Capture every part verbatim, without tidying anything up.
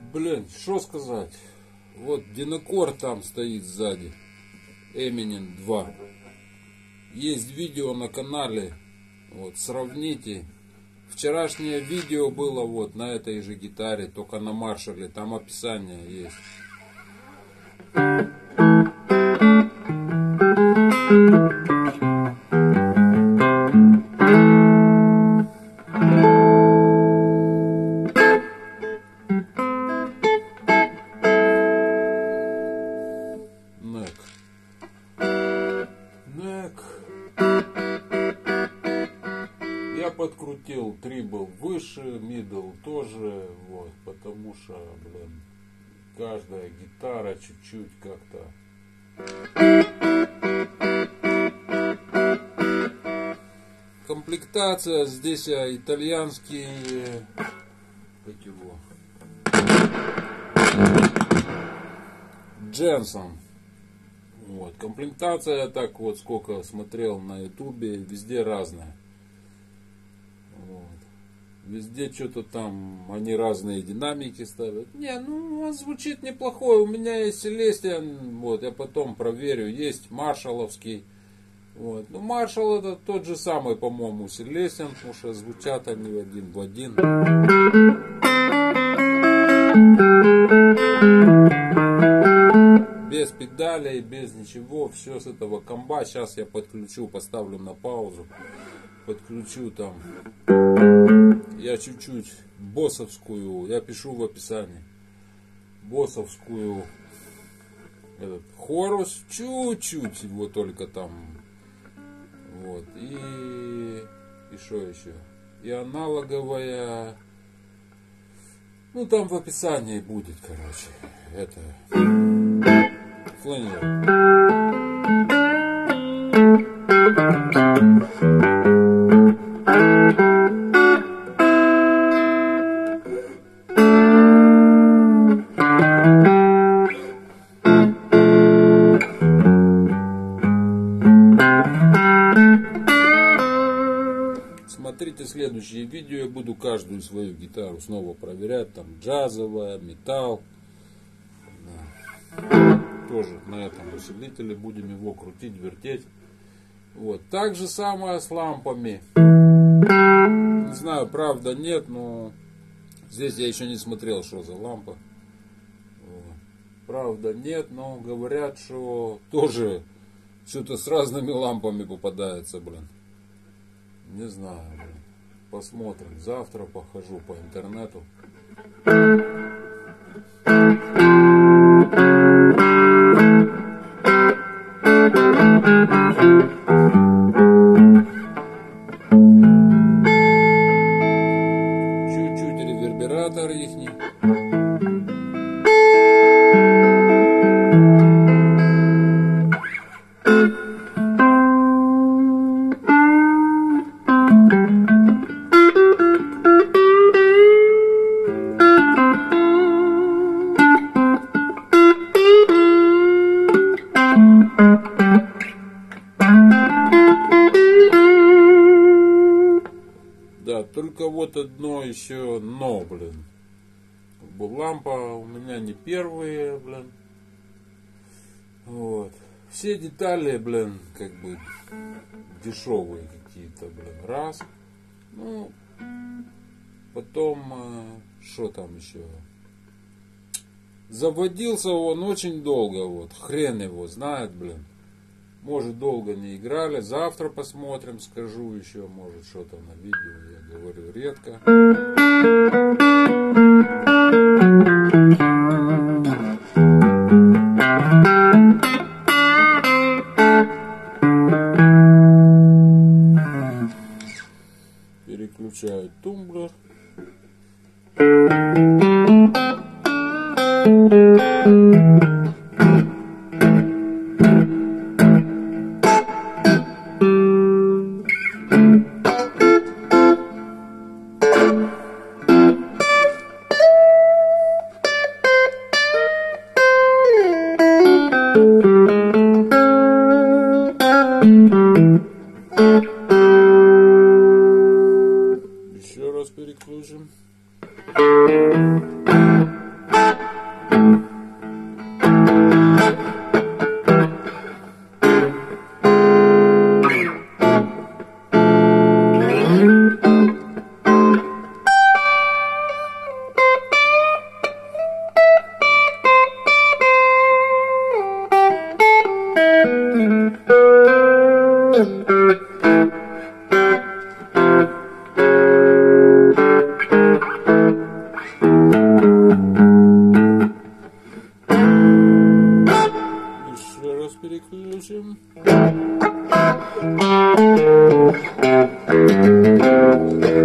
Блин, что сказать. Вот Динокор там стоит сзади. Эминем два. Есть видео на канале. Вот, сравните. Вчерашнее видео было вот на этой же гитаре, только на Маршале. Там описание есть. Нек. Нек. Я подкрутил трибл выше, мидл тоже, вот, потому что, блин, каждая гитара чуть-чуть как-то. Комплектация здесь итальянские, как его, Дженсон. Вот, комплектация, так вот, сколько смотрел на ютубе, везде разная. Вот. Везде что-то там, они разные динамики ставят. Не, ну, звучит неплохой. У меня есть Celestion, вот, я потом проверю. Есть маршаловский. Вот. Ну, Маршал это тот же самый, по-моему, Celestion, потому что звучат они один в один. Без педалей, без ничего, все с этого комба. Сейчас я подключу, поставлю на паузу. Подключу там. Я чуть-чуть боссовскую, я пишу в описании. Боссовскую этот хорус, чуть-чуть его только там. Вот. И и что еще? И аналоговая. Ну там в описании будет, короче. Это Флэнер. Смотрите следующие видео, я буду каждую свою гитару снова проверять, там джазовая, металл. Да. Тоже на этом усилителе будем его крутить, вертеть. Вот. Так же самое с лампами. Не знаю, правда нет, но здесь я еще не смотрел, что за лампа. Вот. Правда нет, но говорят, что тоже что-то с разными лампами попадается, блин. Не знаю, блин. Посмотрим. Завтра похожу по интернету. Чуть-чуть ревербератор ихний. Да, только вот одно еще но, блин. Лампа у меня не первые, блин. Вот. Все детали, блин, как бы дешевые какие-то, блин. Раз. Ну, потом, что там еще? Заводился он очень долго, вот. Хрен его знает, блин. Может, долго не играли. Завтра посмотрим, скажу еще, может, что-то на видео. Я говорю редко. Переключаю тумблер. Еще раз переключим.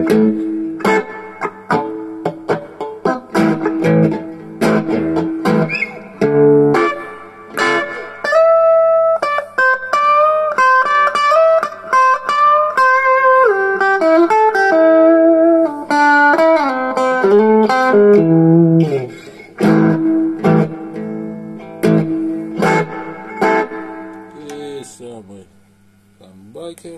И самый хамбакер.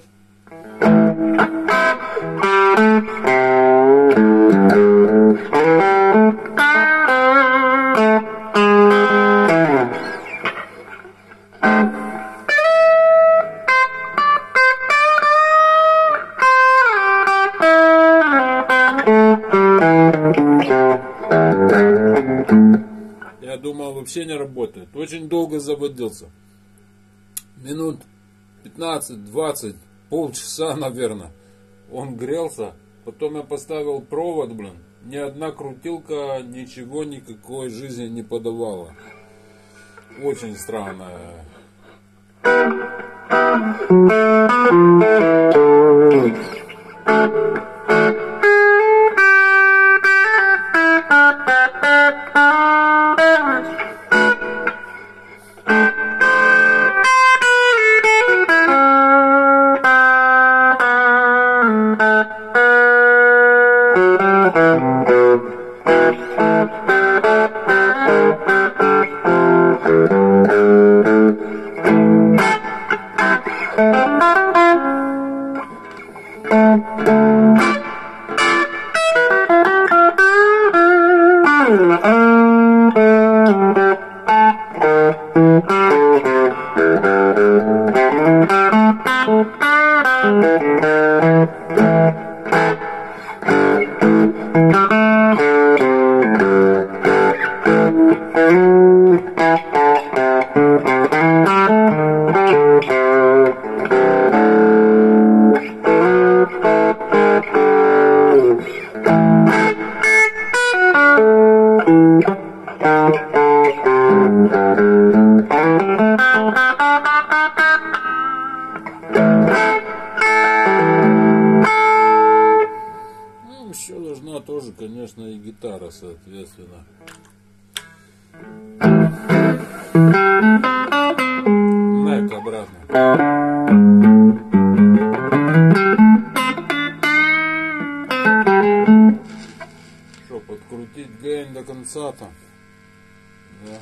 Я думал, вообще не работает. Очень долго заводился. Минут пятнадцать-двадцать, полчаса, наверное. Он грелся. Потом я поставил провод, блин. Ни одна крутилка ничего, никакой жизни не подавала. Очень странно. Ну, еще должна тоже, конечно, и гитара, соответственно. Нэк обратно. Что, подкрутить гейн до конца-то? Да.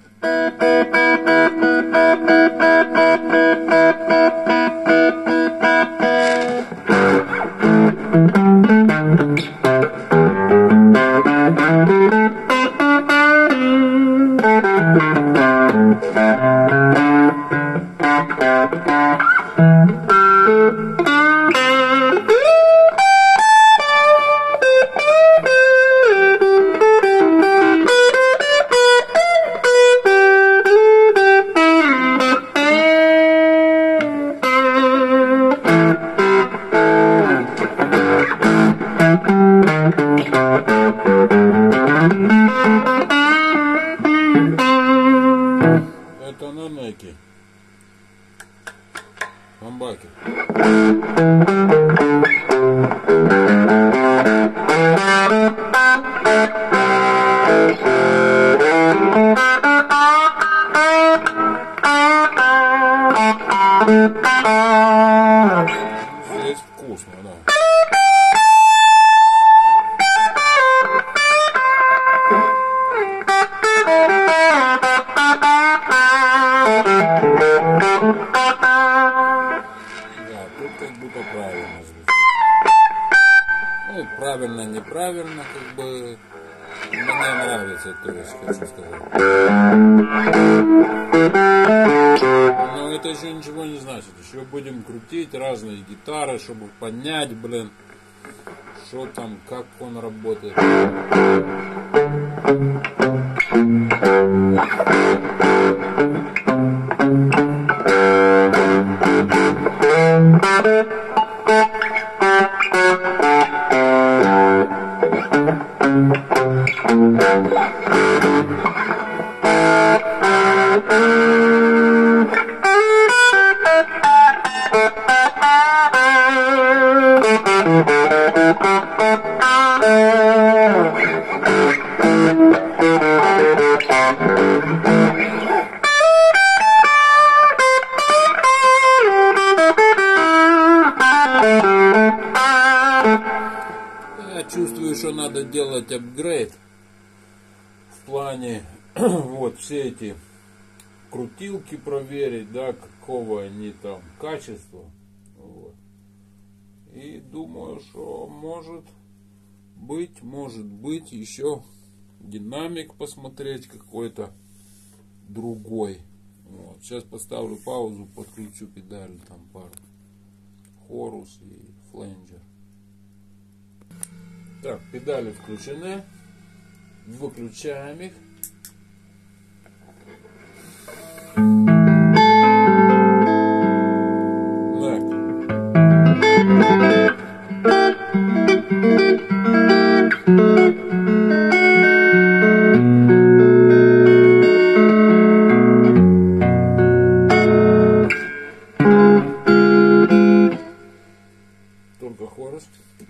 Это на неке. Хамбакер. Здесь вкусно, да. Да, тут как будто правильно звучит. Ну, правильно, неправильно, как бы мне нравится, то есть, хочу сказать. Но это еще ничего не значит. Еще будем крутить разные гитары, чтобы понять, блин, что там, как он работает. Thank you. чувствую, что надо делать апгрейд в плане вот все эти крутилки проверить, да, какого они там качества. Вот. И думаю, что может быть, может быть еще динамик посмотреть какой-то другой. Вот. Сейчас поставлю паузу, подключу педали, там пару. Хорус и фленджер. Так, педали включены. Выключаем их. Только хорус.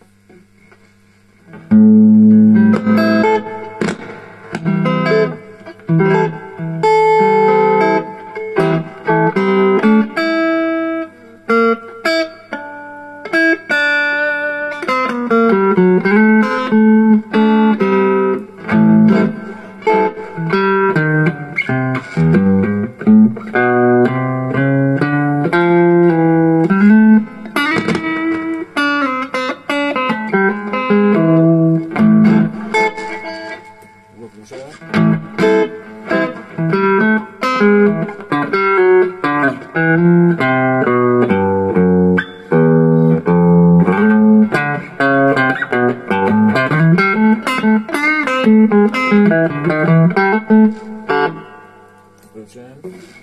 Включаем.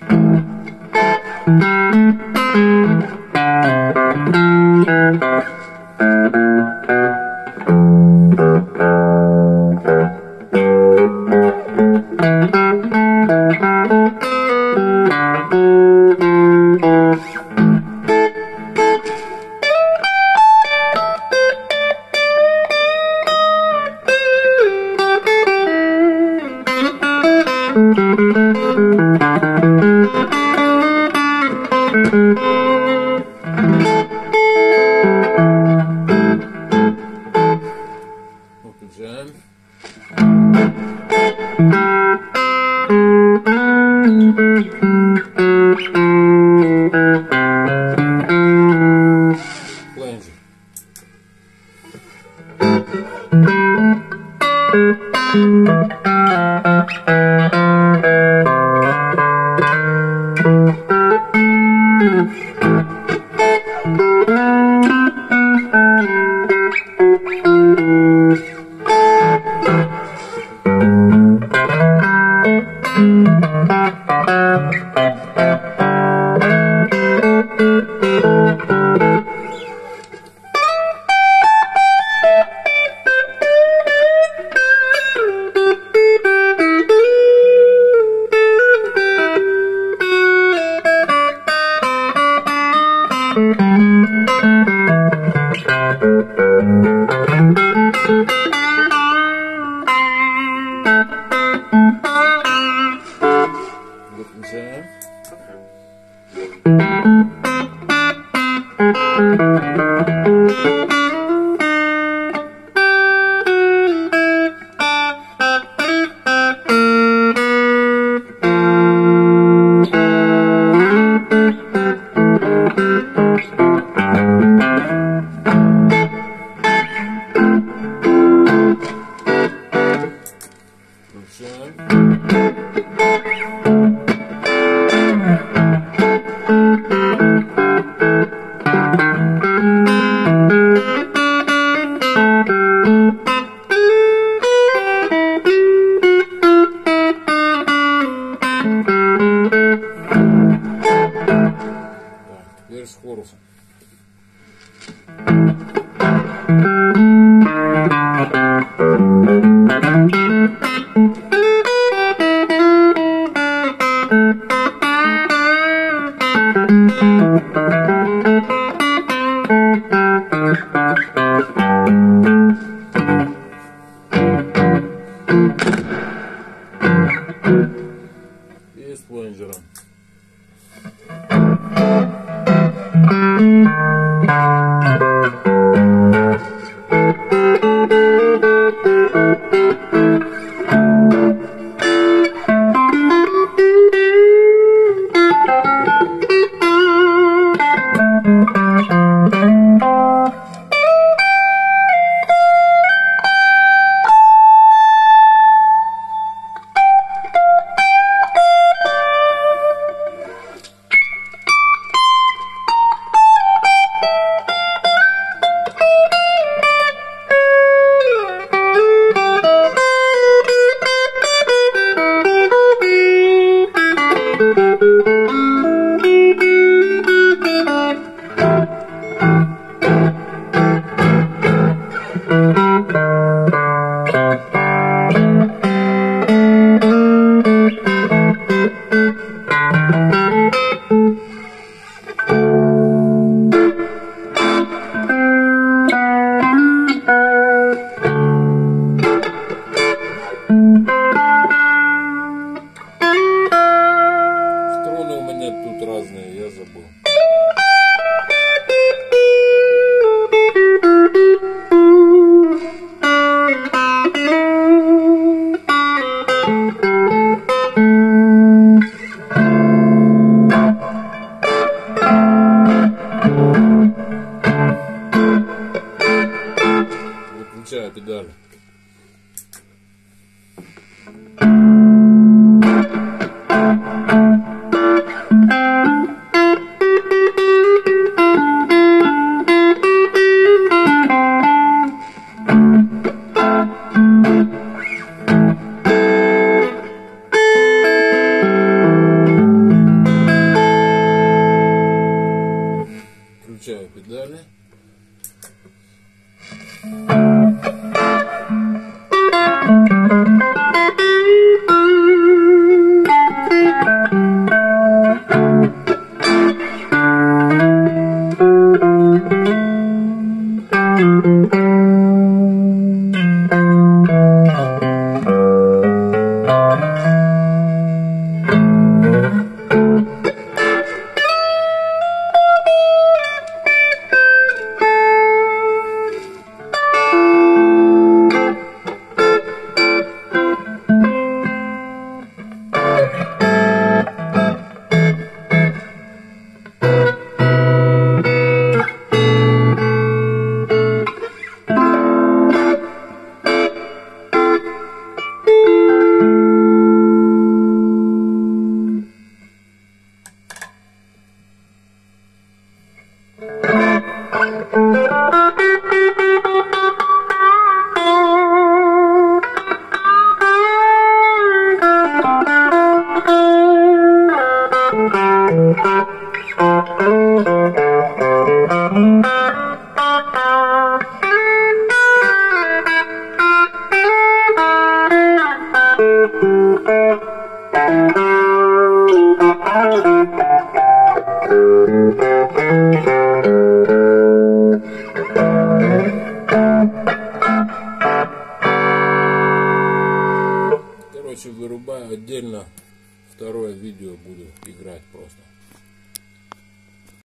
Выключаем. Фленджер. Струны у меня тут разные, я забыл. Выключаю педали. Включаю педали. Короче, вырубаю отдельно, второе видео буду играть просто.